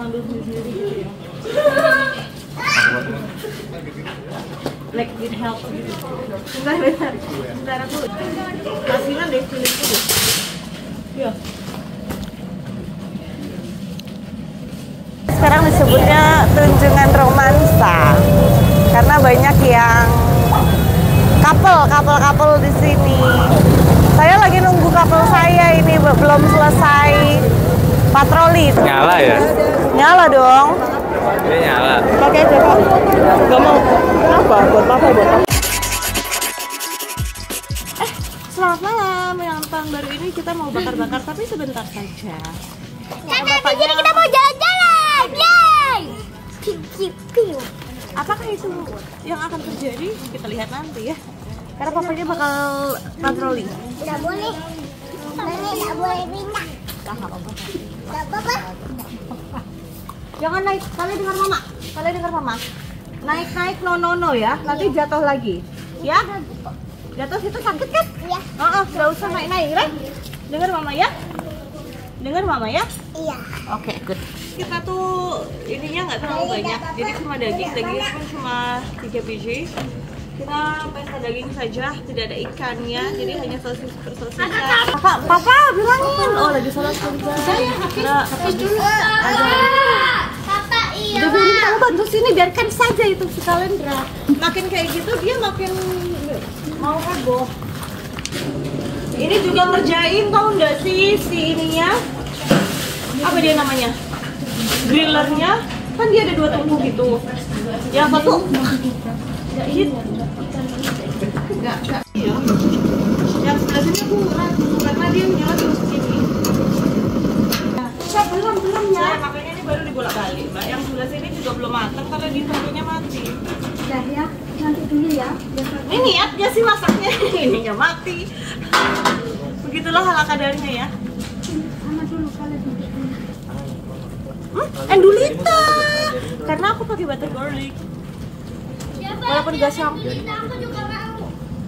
ngambil sendiri gitu ya. Like it help gitu. Bentar aku kasihan deh feeling itu. Iya. Sekarang disebutnya tunjungan romansa karena banyak yang couple di sini. Saya lagi nunggu couple saya ini belum selesai patroli. Nyala ya? Nyala dong. Ini nyala. Pakai aja kok. Gak mau. Kenapa? Buat apa? Selamat malam. Yang tahun baru ini kita mau bakar-bakar tapi sebentar saja. Jadi kita mau jalan-jalan. Yeay. Apakah itu yang akan terjadi? Kita lihat nanti ya. Karena papanya bakal patroli. Tidak boleh. Tidak boleh pindah. Gak apa-apa. Tidak apa-apa. Jangan naik. Kalian dengar mama. Naik no ya. Nanti jatuh lagi. Ya? Jatuh situ sakit kan? Iya. Gak usah naik, right? Dengar mama ya? Iya. Oke, good. Kita tuh ininya nggak terlalu banyak, jadi cuma daging pun cuma 3 biji. Kita pesta daging saja, tidak ada ikannya, jadi hanya sosis per sosis. Papa bilangin. Oh, lagi sholat surga. Habis dulu. Papa iya. Udah biarin kamu bantu sini, biarkan saja itu si Kalendra. Makin kayak gitu dia makin mau heboh. Ini juga ngerjain, tau nggak sih si ininya? Apa dia namanya? Grillernya kan dia ada 2 tungku gitu. Yang satu nggak hit. Nggak iya. Yang sebelah sini aku ragu karena dia nyala terus sini. Belum ya. Makanya ini baru dibolak-balik, Mbak. Yang sebelah sini juga belum matang karena di satunya mati. Udah ya, nanti dulu ya. Ini niatnya sih masaknya, ininya mati. Begitulah ala kadarnya ya. Sama dulu kalian dulu. Endulita. Karena aku pakai butter garlic. Walaupun gak sama. Aku juga mau.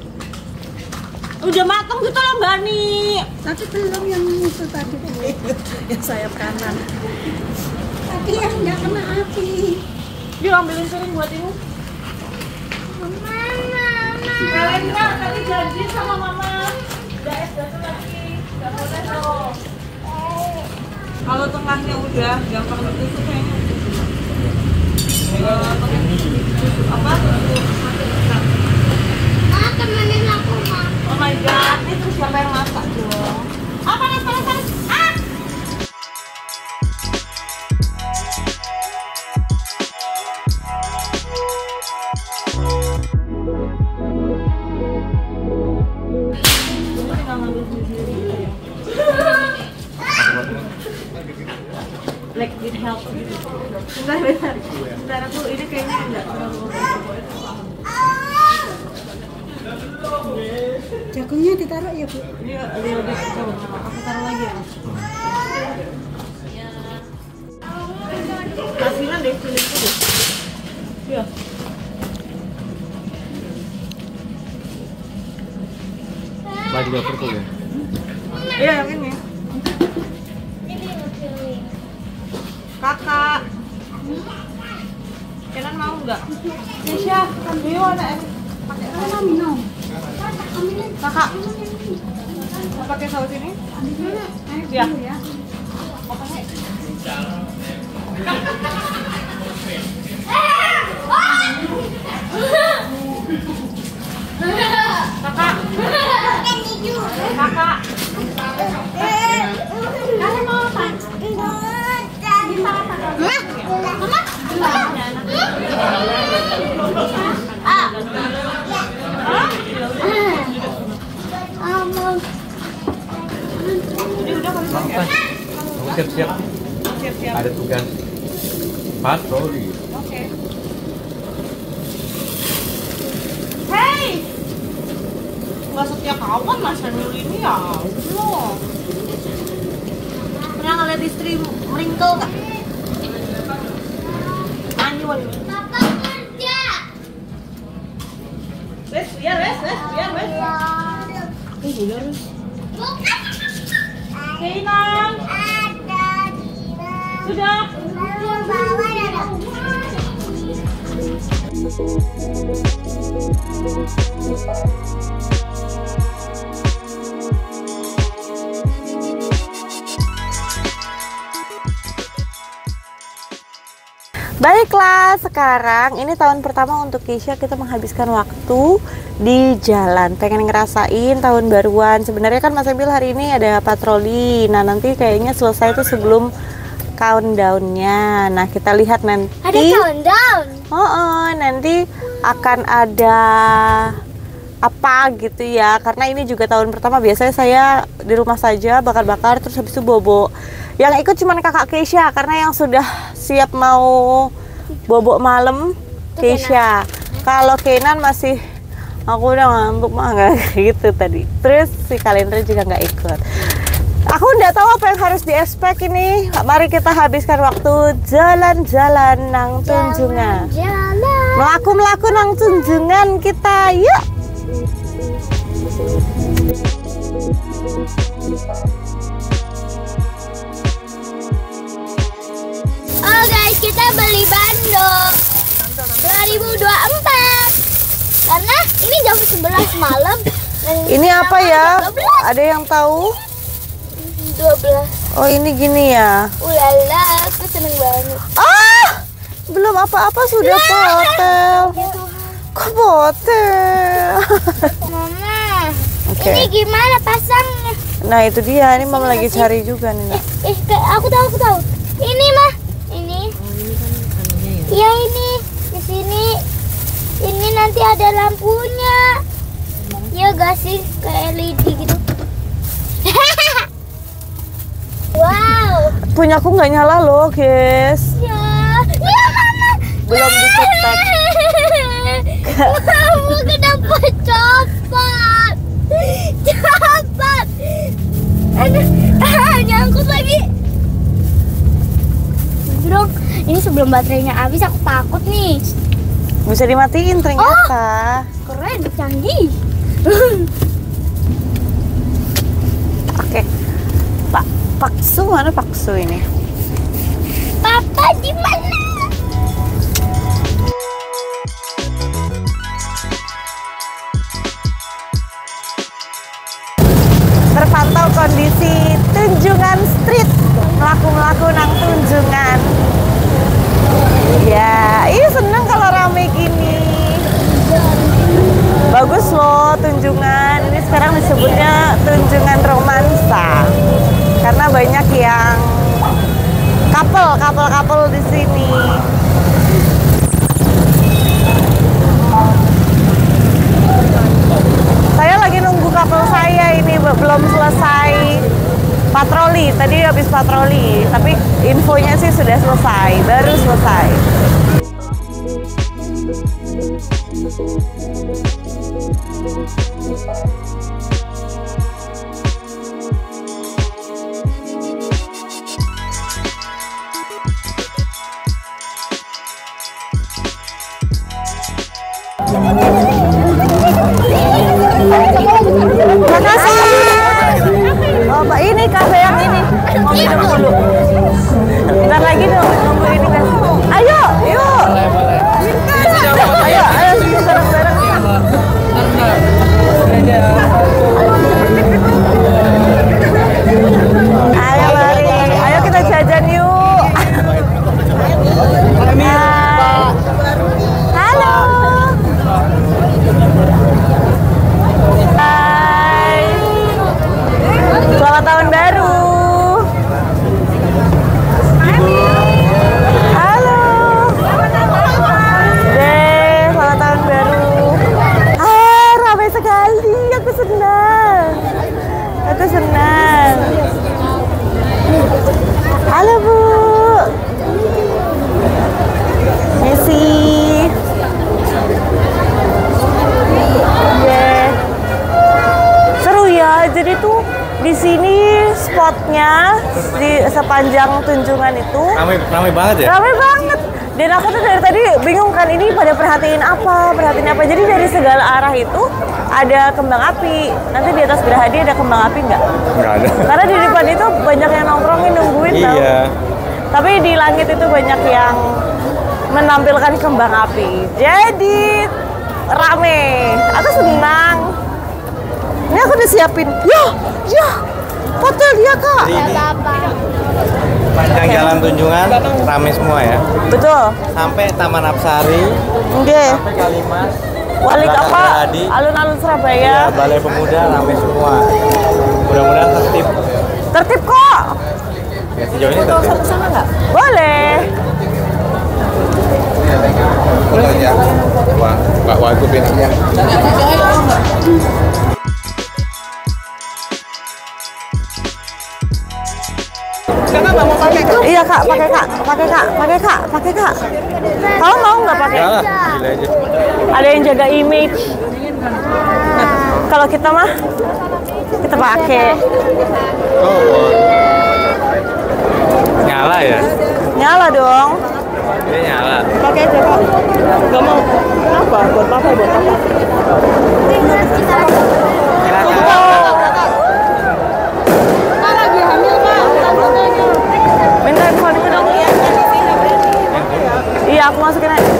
Udah matang gitu loh Mbak Ni. Tapi belum yang itu tadi. Yang sayap kanan. Tapi yang nggak kena api. Dia ambilin sering buat ibu. Mama. Kalendra tadi janji sama mama. Udah es batu lagi. Gak boleh dong. Kalau tengahnya udah gampang ditusuk kayaknya. Pakai tusuk apa? Temenin aku mah. Oh my god, itu siapa yang masak dong? Panas. Like it help gitu. Bentar aku ini kayaknya enggak terlalu. Jagungnya ditaruh ya Bu? Dia lebih kecil. Aku taruh lagi ya. Kasihan deh feeling itu deh. Iya. Baju dapur tuh ya? Iya yang ini. Kakak. Kalian mau nggak? Nisha, dia ada pakai minum. Kakak, mau pakai saus ini? Ya. Kakak. Kalian mau apa? Kamu siap-siap. Ada tugas patroli. Oke. Hey, nggak setia kawan Mas Daniel ini ya. Belum. Pernah ngeliat istri meringkel nggak? Anyuan. Papa kerja. Biar. Bukan. Keinang. Ada. Sudah. Yang bawah ada. Baiklah, sekarang ini tahun pertama untuk Keisha kita menghabiskan waktu di jalan. Pengen ngerasain tahun baruan. Sebenarnya kan Mas Emil hari ini ada patroli. Nah, nanti kayaknya selesai tuh sebelum countdown-nya. Nah, kita lihat nanti. Ada countdown. Nanti akan ada apa gitu ya. Karena ini juga tahun pertama. Biasanya saya di rumah saja bakar-bakar terus habis itu bobo. Yang ikut cuma kakak Keisha karena yang sudah siap mau bobok malam Keisha. Kalau Kenan masih aku udah ngantuk mah nggak gitu tadi. Terus si Kalendra juga nggak ikut. Aku nggak tahu apa yang harus diespek ini. Mari kita habiskan waktu jalan-jalan nang Tunjungan. Jalan. Melaku nang Tunjungan kita, yuk. Oh guys, kita beli bando 2024 karena ini jam 11 malam. Ini apa ya? Ada yang tahu? 12. Oh, ini gini ya. Ulala, aku seneng banget. Belum apa-apa sudah potel. Kok potel? Mama, Oke. ini gimana pasangnya? Nah, itu dia. Ini Mama lagi cari juga nih. Nak. Aku tahu. Ini mah, ini. Iya ini, di sini. Ini nanti ada lampunya. Iya gak sih, kayak LED gitu. Wow. Punya aku nggak nyala loh, guys. Ya Mama. Belum dicetak. Kamu kenapa cepat? Cepat. Aduh, nyangkut lagi. Dong, ini sebelum baterainya habis aku takut nih. Bisa dimatiin ternyata. Keren, canggih. Oke. Paksu mana Paksu ini? Papa di mana? Terpantau kondisi Tunjungan Street. Melaku nang Tunjungan. Ya, seneng kalau rame gini. Bagus loh Tunjungan. Ini sekarang disebutnya Tunjungan Romansa. Karena banyak yang couple di sini. Saya lagi nunggu couple saya ini belum selesai patroli. Tadi habis patroli, tapi infonya sih sudah selesai, baru selesai. Makasih. Oh, Pak, ini kafe yang ini. Mau minum dulu. Bentar lagi nunggu ini kan. Ayo, yuk. Ayo, bareng-bareng. Ayo, mari. Ayo kita jajan yuk. Halo. Hai. Selamat tahun baru. Halo. Selamat tahun baru. Ramai sekali. Aku senang. Halo, Bu. Messi. Seru ya. Jadi tuh di sini spotnya di sepanjang Tunjungan itu Ramai banget ya? ramai banget. Dan aku tuh dari tadi bingung kan ini pada perhatiin apa. Jadi dari segala arah itu ada kembang api. Nanti di atas Gerahadi ada kembang api nggak? Nggak ada. Karena di depan itu banyak yang nongkrongin nungguin tau. Iya. Tapi di langit itu banyak yang menampilkan kembang api. Jadi rame. Aku senang. Ini aku udah siapin. Ya, hotel dia kak. Ini panjang jalan Tunjungan, rame semua ya. Betul. Sampai Taman Apsari, Oke. sampai Kalimas, Wali Belakang apa? Gerhadi, Alun-alun ya, Surabaya. Balai Pemuda, rame semua. Mudah-mudahan tertib. Tertib kok. Ya, sejauh ini tertib. Sana nggak? Boleh. Ya, Pak Wagub ini. Iya kak, pakai kak. Kamu mau nggak pakai? Ya lah, gila aja. Ada yang jaga image. Kalau kita mah, kita pakai. Oh, nyala ya? Nyala dong. Dia nyala. Pakai aja kak. Gak mau. Kenapa? Buat apa? Lagi hamil pak. Minta handphone itu dong. Iya, aku masukin aja.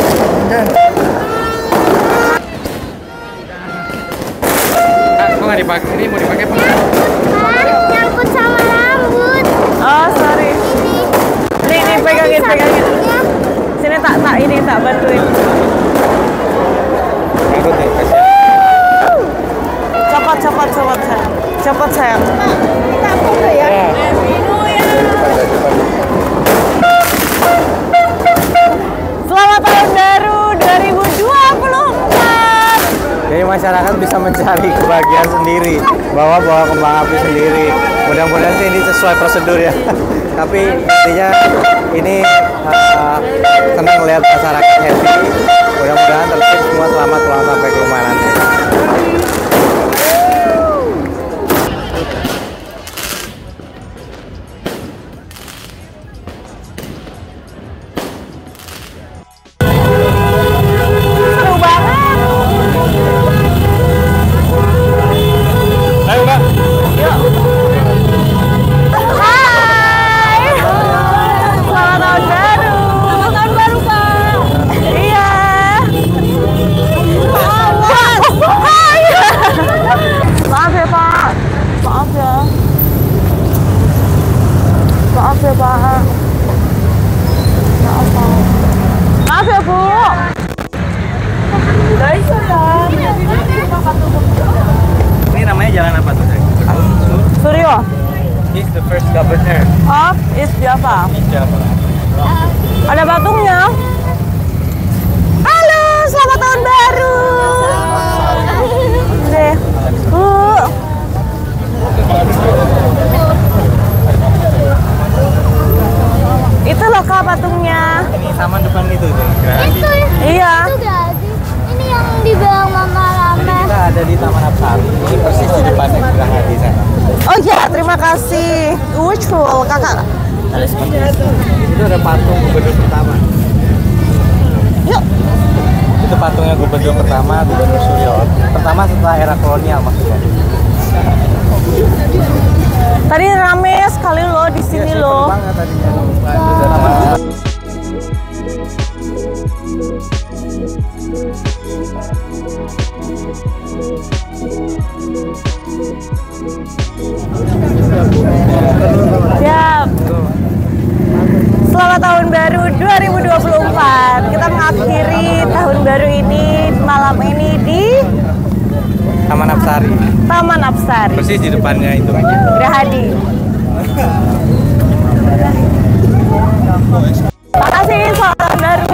Kok nggak dipakai? Ini mau dipakai apa? Nyangkut sama rambut. Oh, sorry. Ini pegangin. Sini tak bantuin. Ikut nih, kasih. Copot sayang. Selamat tahun baru 2024. Jadi masyarakat bisa mencari kebahagiaan sendiri, bawa kembang api sendiri. Mudah-mudahan sih ini sesuai prosedur ya. Tapi intinya ini senang melihat masyarakat happy. Mudah-mudahan tertib semua, selamat pulang sampai ke rumah nanti. Seru banget. Ayo Mbak. Yuk. Hai. Selamat tahun baru. Selamat tahun baru Pak. Iya. Maaf ya Pak. Maaf ya Pak. Maaf ya Bu. Ini namanya jalan apa tuh? Suryo. He's the first governor of East Java. Ada patungnya. Halo, selamat tahun baru. Deh, Bu. Itu loh Kak patungnya. Ini sama depan itu tuh. Itu Iya. Itu Gerhadi. Ini yang dibilang Mama Rame. Kita ada di Taman Apsari. Ini persis di depannya Gerhadi sana. Oh ya, terima kasih. Lucu Kakak. Itu ada patung gubernur pertama. Yuk. Itu patungnya gubernur pertama, Gubernur Suryo. Pertama setelah era kolonial maksudnya. Tadi rame sekali loh di sini loh. Banget tadinya. Itu udah Siap. Selamat tahun baru 2024. Kita mengakhiri tahun baru ini malam ini di Taman Apsari. Taman Apsari. Persis di depannya itu. Gerhadi. Makasih, selamat tahun baru.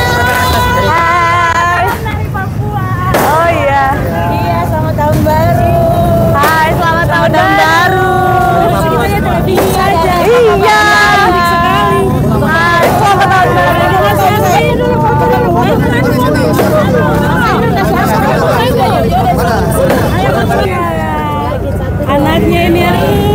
Hai. Oh iya. Iya, selamat tahun baru. Hai, selamat tahun baru. Iya. Hai, selamat tahun baru. Anaknya ini